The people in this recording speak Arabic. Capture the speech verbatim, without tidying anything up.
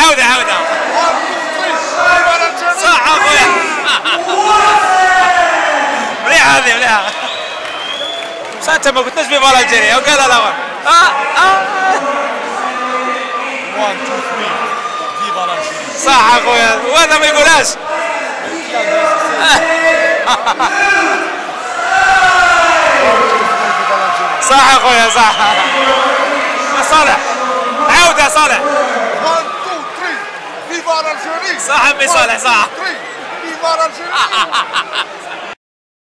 عاودها عاودها. صح اخويا. مليحه هذه مليحه. بصح انت ما قلتناش فيفا الجيري وقال الاول. اه اه واحد اثنين ثلاثة فيفا الجيري. صح اخويا وهذا ما يقولهاش. صح اخويا صح. صالح عاودها صالح. واحد اثنين ثلاثة فيفا الجيري. صح عمي صالح صح. فيفا الجيري.